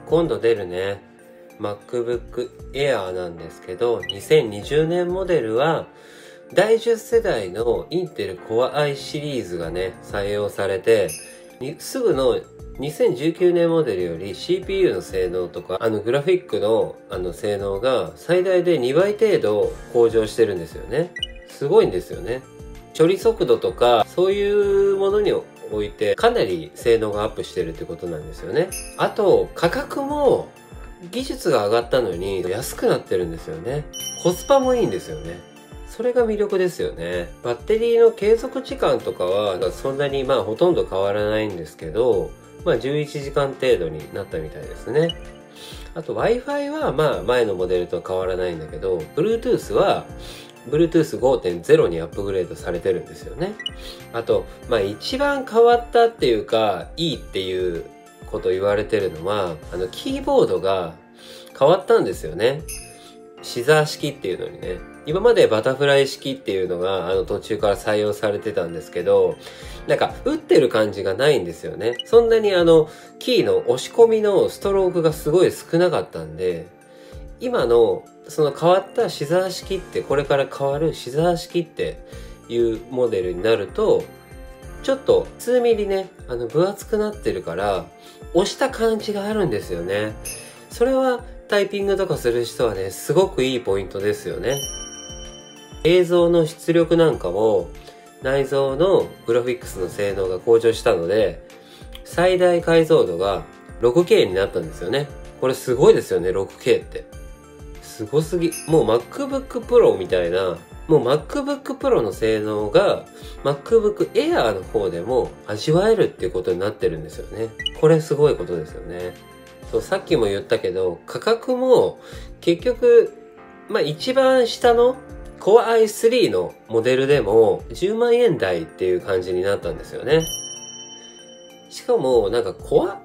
今度出るね、MacBook Air なんですけど、2020年モデルは、第10世代のインテル Core i シリーズがね、採用されて、すぐの2019年モデルより CPU の性能とか、グラフィックの性能が最大で2倍程度向上してるんですよね。すごいんですよね。処理速度とか、そういうものにおいてかなり性能がアップしてるってことなんですよね。あと、価格も技術が上がったのに安くなってるんですよね。コスパもいいんですよね。それが魅力ですよね。バッテリーの継続時間とかはそんなにほとんど変わらないんですけど、11時間程度になったみたいですね。あと Wi-Fi は前のモデルと変わらないんだけど、Bluetooth は Bluetooth 5.0 にアップグレードされてるんですよね。あと、一番変わったっていうか、いいっていうこと言われてるのは、キーボードが変わったんですよね。シザー式っていうのにね。今までバタフライ式っていうのが途中から採用されてたんですけど、なんか打ってる感じがないんですよね。そんなにキーの押し込みのストロークがすごい少なかったんで、今のその変わったシザー式って、これから変わるシザー式っていうモデルになると、ちょっと数ミリね、分厚くなってるから、押した感じがあるんですよね。それはタイピングとかする人はね、すごくいいポイントですよね。映像の出力なんかも内蔵のグラフィックスの性能が向上したので、最大解像度が 6K になったんですよね。これすごいですよね、6K って。すごすぎ。もう MacBook Pro みたいな、もう MacBook Pro の性能が MacBook Air の方でも味わえるっていうことになってるんですよね。これすごいことですよね。そう、さっきも言ったけど、価格も結局、一番下のCore i3 のモデルでも10万円台っていう感じになったんですよね。しかもなんかCore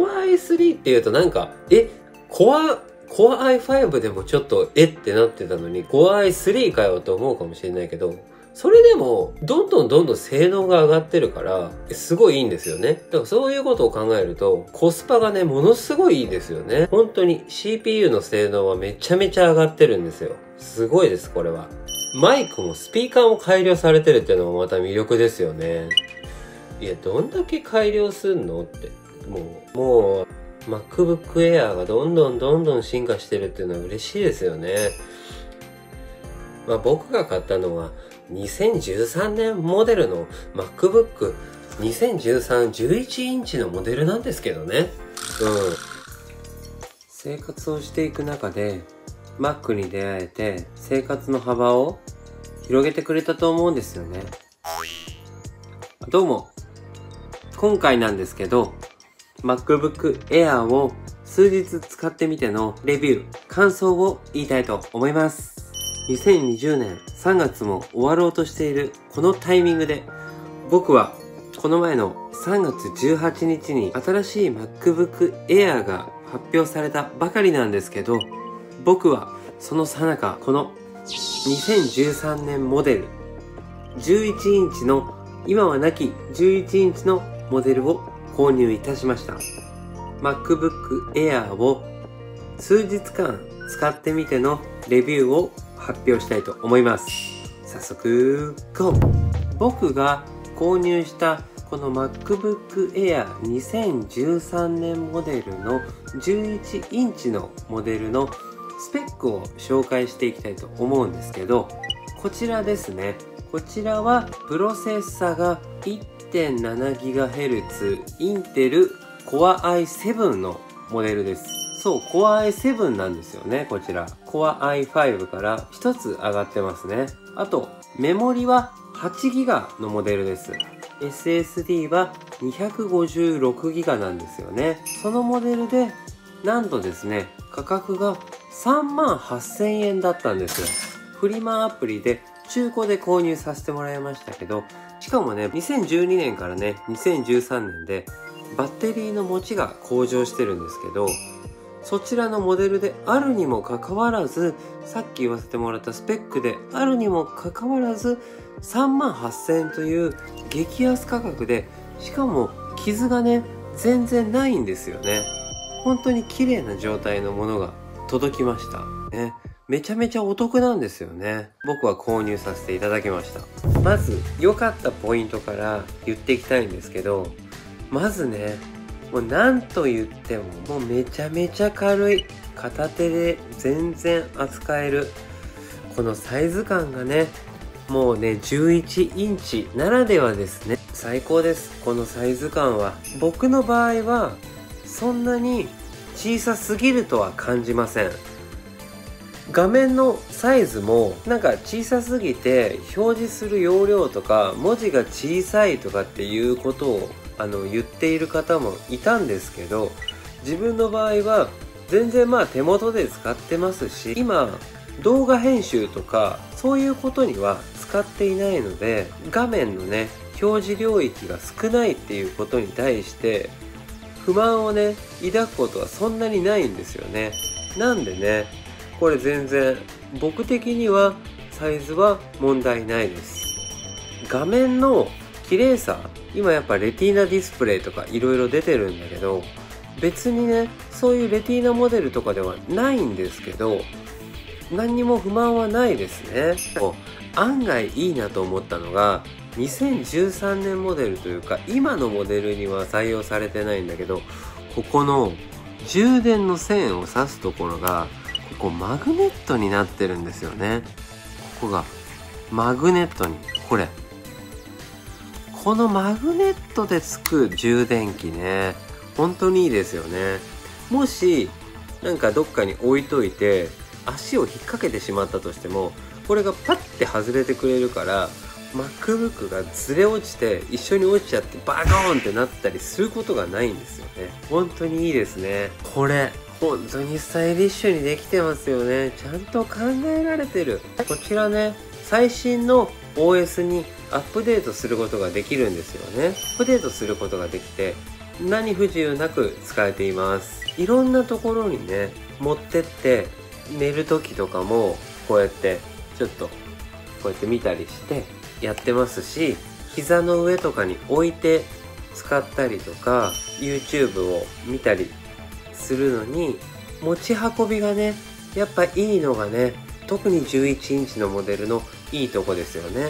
i3 っていうとなんか、Core i5 でもちょっとってなってたのに Core i3 かよと思うかもしれないけど、それでもどんどん性能が上がってるからすごいいいんですよね。だからそういうことを考えるとコスパがね、ものすごいいいですよね。本当に CPU の性能はめちゃめちゃ上がってるんですよ。すごいです、これは。マイクもスピーカーも改良されてるっていうのもまた魅力ですよね。いや、どんだけ改良すんのって。もう MacBook Air がどんどん進化してるっていうのは嬉しいですよね。僕が買ったのは2013年モデルの MacBook 2013 11インチのモデルなんですけどね。生活をしていく中で Mac に出会えて生活の幅を広げてくれたと思うんですよね。どうも、今回なんですけど MacBook Air を数日使ってみてのレビュー、感想を言いたいと思います。2020年3月も終わろうとしているこのタイミングで、僕はこの前の3月18日に新しい MacBook Air が発表されたばかりなんですけど、僕はその最中、この2013年モデル11インチの、今はなき11インチのモデルを購入いたしました。 MacBook Air を数日間使ってみてのレビューを発表したいと思います。早速 GO！ 僕が購入したこの MacBook Air 2013年モデルの11インチのモデルのスペックを紹介していきたいと思うんですけど、こちらですね。こちらはプロセッサが 1.7GHz インテル Core i7 のモデルです。そう、Core i7 なんですよね、こちら。Core i5 から1つ上がってますね。あと、メモリは 8GB のモデルです。SSD は 256GB なんですよね。そのモデルで、なんとですね、価格が38,000円だったんですよ。フリマアプリで中古で購入させてもらいましたけど、しかもね、2012年からね、2013年でバッテリーの持ちが向上してるんですけど、そちらのモデルであるにもかかわらず、さっき言わせてもらったスペックであるにもかかわらず、38,000円という激安価格で、しかも傷がね、全然ないんですよね。 本当に綺麗な状態のものが届きましたね。めちゃめちゃお得なんですよね。僕は購入させていただきました。まず良かったポイントから言っていきたいんですけど、まずね、もう何と言ってももうめちゃめちゃ軽い、片手で全然扱えるこのサイズ感がね、もうね11インチならではですね。最高です。このサイズ感は僕の場合はそんなに小さすぎるとは感じません。画面のサイズもなんか小さすぎて表示する容量とか文字が小さいとかっていうことを言っている方もいたんですけど、自分の場合は全然手元で使ってますし、今動画編集とかそういうことには使っていないので、画面のね表示領域が少ないっていうことに対して不満をね抱くことはそんなにないんですよね。なんでね、これ全然僕的にはサイズは問題ないです。画面の綺麗さ、今やっぱレティーナディスプレイとかいろいろ出てるんだけど、別にねそういうレティーナモデルとかではないんですけど、何にも不満はないですね。案外いいなと思ったのが、2013年モデルというか今のモデルには採用されてないんだけど、ここの充電の線を挿すところがここマグネットになってるんですよね。ここがマグネットに、このマグネットでつく充電器ね、本当にいいですよね。もしなんかどっかに置いといて足を引っ掛けてしまったとしても、これがパッて外れてくれるから MacBook がずれ落ちて一緒に落ちちゃってバコーンってなったりすることがないんですよね。本当にいいですね。これ本当にスタイリッシュにできてますよね。ちゃんと考えられてる。こちらね、最新の OS にアップデートすることができるんですよね。アップデートすることができて何不自由なく使えています。いろんなところにね持ってって寝る時とかもこうやってちょっとこうやって見たりしてやってますし、膝の上とかに置いて使ったりとか YouTube を見たりするのに持ち運びがねやっぱいいのがね、特に11インチのモデルのいいとこですよね。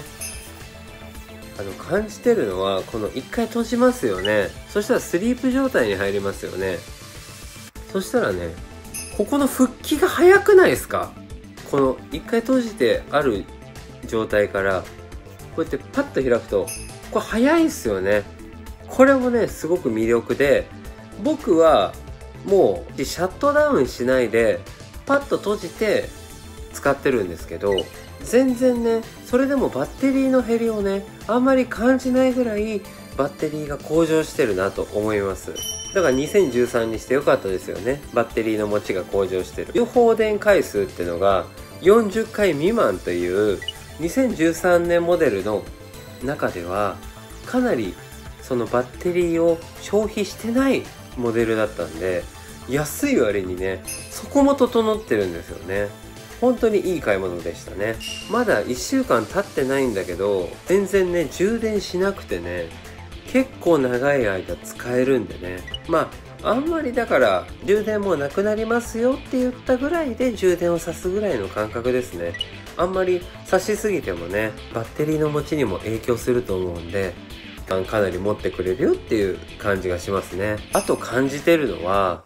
感じてるのはこの一回閉じますよね。そしたらスリープ状態に入りますよね。そしたらね、ここの復帰が早くないですか？この一回閉じてある状態からこうやってパッと開くとこれ早いですよね。これもねすごく魅力で、僕はもうシャットダウンしないでパッと閉じて使ってるんですけど、全然ねそれでもバッテリーの減りをねあんまり感じないぐらいバッテリーが向上してるなと思います。だから2013にしてよかったですよね。バッテリーの持ちが向上してる。放電回数ってのが40回未満という2013年モデルの中ではかなりそのバッテリーを消費してないモデルだったんで、安い割にねそこも整ってるんですよね。本当にいい買い物でしたね。まだ1週間経ってないんだけど全然ね充電しなくてね結構長い間使えるんでね、あんまりだから充電もなくなりますよって言ったぐらいで充電をさすぐらいの感覚ですね。あんまりさしすぎてもねバッテリーの持ちにも影響すると思うんで、かなり持ってくれるよっていう感じがしますね。あと感じてるのは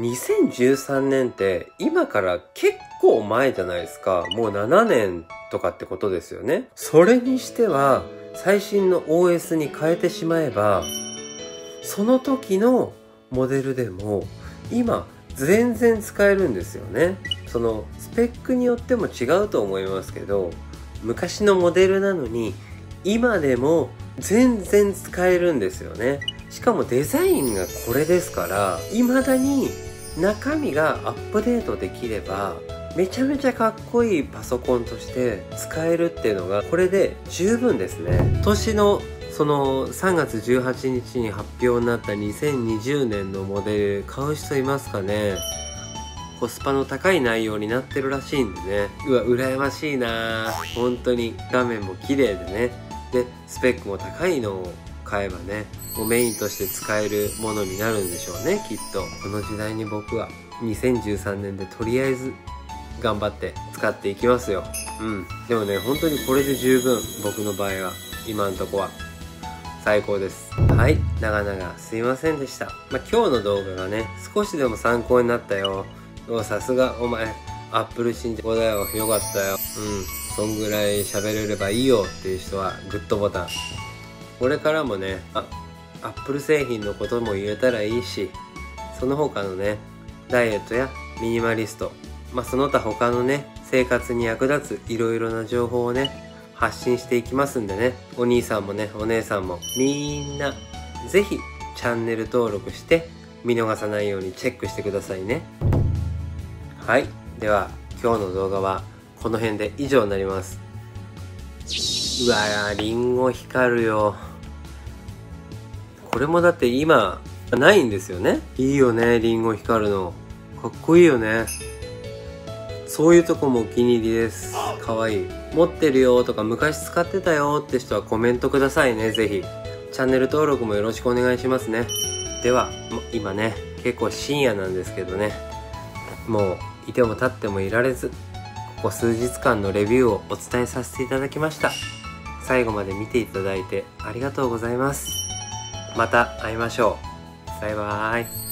2013年って今から結構前じゃないですか。もう7年とかってことですよね。それにしては最新の OS に変えてしまえばその時のモデルでも今全然使えるんですよね。そのスペックによっても違うと思いますけど、昔のモデルなのに今でも全然使えるんですよね。しかもデザインがこれですから、未だに中身がアップデートできればめちゃめちゃかっこいいパソコンとして使えるっていうのがこれで十分ですね。今年のその3月18日に発表になった2020年のモデル買う人いますかね。コスパの高い内容になってるらしいんでね、羨ましいな。本当に画面も綺麗でね、でスペックも高いのを買えばね、もうメインとして使えるものになるんでしょうね、きっと。この時代に僕は2013年でとりあえず頑張って使っていきますよ。でもね、本当にこれで十分、僕の場合は今んとこは最高です。はい、長々すいませんでした。今日の動画がね、少しでも参考になったよ。さすがお前アップル信者だよ、よかったよ。そんぐらい喋れればいいよっていう人はグッドボタン。これからもね、アップル製品のことも言えたらいいし、その他のね、ダイエットやミニマリスト、その他他のね、生活に役立ついろいろな情報をね、発信していきますんでね、お兄さんもね、お姉さんもみんなぜひチャンネル登録して見逃さないようにチェックしてくださいね。はい、では今日の動画はこの辺で以上になります。うわー、リンゴ光るよ。これもだって今ないんですよね。いいよね、リンゴ光るの。かっこいいよね。そういうとこもお気に入りです。かわいい。持ってるよとか昔使ってたよって人はコメントくださいね、ぜひ。チャンネル登録もよろしくお願いしますね。では、今ね、結構深夜なんですけどね、もういても立ってもいられず、ここ数日間のレビューをお伝えさせていただきました。最後まで見ていただいてありがとうございます。また会いましょう。バイバーイ。